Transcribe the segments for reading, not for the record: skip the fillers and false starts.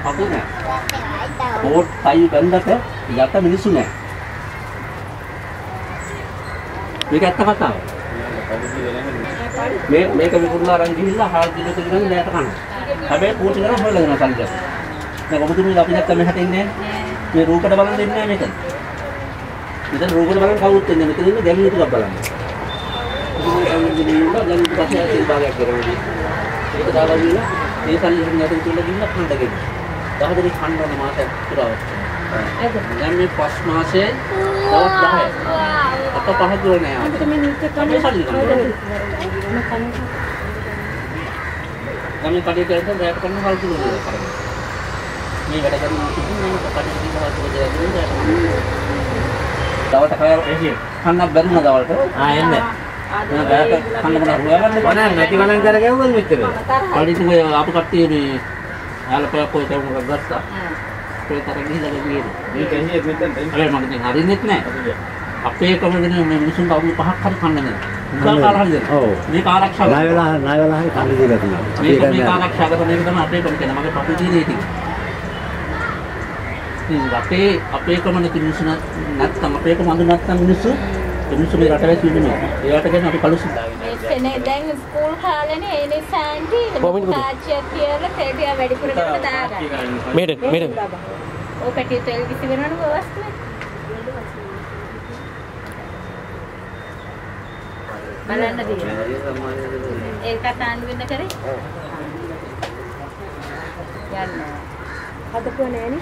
කපු නෑ. කෝට් ටයි බැඳකට යට මිනිස්සු නෑ. මේක ඇත්ත කතාව. මේක විකුණලා අරන් ගිහිල්ලා හාල් කිලෝ කිලෝ නෑට කනවා. හැබැයි කෝටි ගණන් හොයලා දෙනවා සල්ලි. දැන් ඔබතුමී අපි නැත්තම් මෙහාට එන්නේ නෑ. මේ රූපකට බලන් දෙන්නේ නෑ මෙතන. මෙතන රූපකට බලන් කවුරුත් එන්නේ මෙතන ඉන්නේ ගැමිණි ටිකක් බලන්න. ගැමිණි පස්සේ ආයෙත් භාගයක් කරනවා. ඒක දාලා දීලා ඒ සල්ලි හිමින් යට කියලා ගින්න කන්න දෙන්න. 10 දෙනෙක් කන්න ඕන මාසයක් පුරාවට. දැන් මේ 5 මාසයේ දවස් 10යි. අත පහ දුර නෑ. අපිට මේ නිත්‍ය කන්නේ සල්ලි ගන්න. දැන් මේ කඩේ කරද්දී රැයට කරන කල් තුන දෙයක් කරන්නේ. මේ වැඩ කරනවා කියන්නේ මම කඩේ දිහා වතුර දෙයක් දෙන්නේ. දවල්ට කන්නක් බැරිම දවල්ට. එන්නේ. මම බෑට කන්න මොනවා හොයාගන්න ඕනේ නැති ගණන් කරගෙවුවොත් මෙච්චර. කඩේට ඔය ආපු කට්ටිය මේ ආලපයක් කොයි කවුරුක් ගත්තා. ඒතර ගිහිල්ලා ගියේ. මේක ඇහියෙත් මෙතෙන් අර මම දැන් හරින්නෙත් නැහැ. අපේ කමගෙන මේ මිනිසුන්ට අවුරුදු 5ක් හරි කන්න දෙනවා. උගාකාර හරි දෙනවා. ඔව්. මේක ආරක්ෂා කරනවා. ණය වෙලා හරි කන්න දීලා තියෙනවා. මේක ආරක්ෂා කරන එක තමයි අපේ කම කියන මගේ පපු දිනේ ඉතින්. අපේ කම නැති මිනිස්සු නැත්තම් අපේ කම අඳු නැත්තම් මිනිස්සු මේ රට වැසි ඉන්නේ. ඒවට කියන අපි කලුසින් දාගෙන. දැන් ස්කූල් කාලේනේ ඒ නිසා ආන්ටි තාච්චියක් කියලා තේටියා වැඩිපුර කරලා දාගන්න. මේක. ඔය පැටිය තෙල් කිසි වෙනවද වස්තුවේ? බලන්න තියෙනවා. ඒකට ආන්දු වෙන්න කරේ? යන්න. හදපුවා නෑනේ.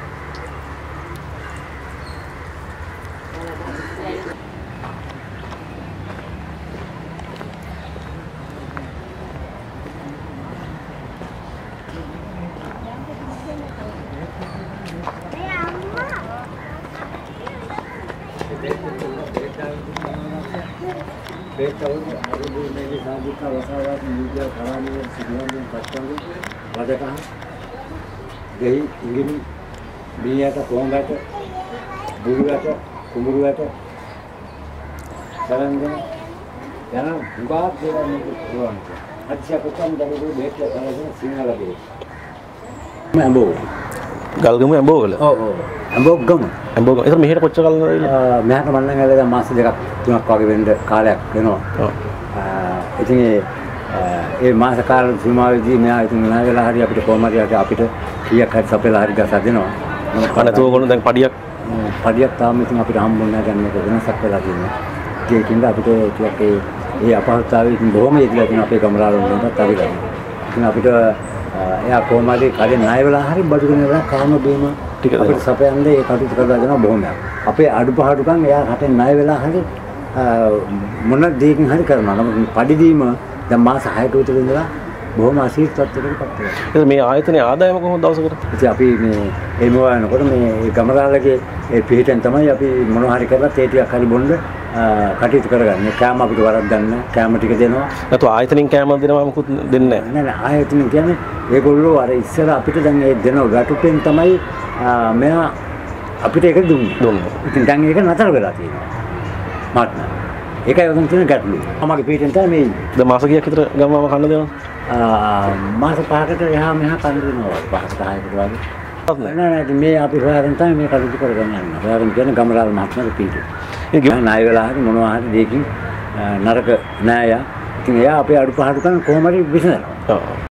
Jadi ingin dia tak kuang baca, bulu baca, kumuru baca. Sekarang ni, jangan buat dia ni kuang. Ada siapa pun dari dulu betul kalau ni singa lagi. Ambo. ගල්ගම ඇඹෝ වල. ඔව් ඔව්. ඇඹෝ ගම. ඇඹෝ ගම. ඒතර මෙහෙට කොච්චර කල් නේද? මෙහාට මම නම් ඇවිල්ලා මාස දෙකක් තුනක් වගේ වෙන්න කාලයක් වෙනවා. ඔව්. ඉතින් ඒ මාස කාල සීමාවෙදී මෙයා ඉතින් ණය වෙලා හරි අපිට කොහොම හරි අපිට කීයක් හරි සපයලා හරි ගසා දෙනවා. අනතුව කොහොමද දැන් පඩියක් තාම ඉතින් අපිට හම්බුන්නේ නැහැ දැන් මේක වෙනසක් වෙලා තියෙනවා. ඒකින්ද අපිට ටිකක් ඒ අපහසුතාවය ඉතින් බොහොම ඉදිරියට තියෙන අපේ ගමරාල වුණාට අවිලා. ඉතින් අපිට එයා කොහොම හරි කලින් ණය වෙලා හරි බඩු ගෙනලා කාම බීම ටික අපිට සපයන්නේ ඒ කටයුතු කරලා දෙනවා බොහොමයක්. අපේ අඩුපාඩුකම් එයා රටෙන් ණය වෙලා හරි මොන දෙයකින් හරි කරනවා. නමුත් පඩි දීම දැන් මාස 6කට විතර ඉඳලා බොහොම අසීරු තත්ත්වයකටපත් වෙනවා. මේ ආයතනයේ ආදායම කොහොමද දවසකට? ඉතින් අපි මේ ඒ මොවනකොට මේ ගමරාලගේ ඒ පිහිටෙන් තමයි අපි මොනවා හරි කරලා තේ ටිකක් හරි බොන්න කටයුතු කරගන්නේ. කෑම අපිට වරද්දන්න කෑම ටික දෙනවා. නැතු ආයතනින් කෑම දෙනවා මොකුත් දෙන්නේ නැහැ. නෑ ආයතනින් කියන්නේ ඒගොල්ලෝ අර ඉස්සර අපිට දැන් ඒ දෙන ගැටුපෙන් තමයි මෙයා අපිට ඒක දුන්නේ. ඉතින් දැන් ඒක නතර වෙලා තියෙනවා. මාත් ඒකයි වගේ තියෙන ගැටලු. මමගේ පිටින් තමයි මේ දැන් මාස කීයක් විතර ගමම කන්න දෙනවා? මාස 5කට එහා මෙහා කන්න දෙනවා. 5කට 6කට වගේ. නෑ මේ අපි හොයාගෙන තමයි මේ කටයුතු කරගෙන යන්නේ. හොයාගෙන කියන ගමරාල මහත්මයාගේ පිටින්. ඒ ණය වෙලා හරි මොනවා හරි දෙයකින් නරක නෑ යා. ඉතින් එයා අපේ අඩුපාඩුකම් කොහොම හරි විසඳනවා. ඔව්.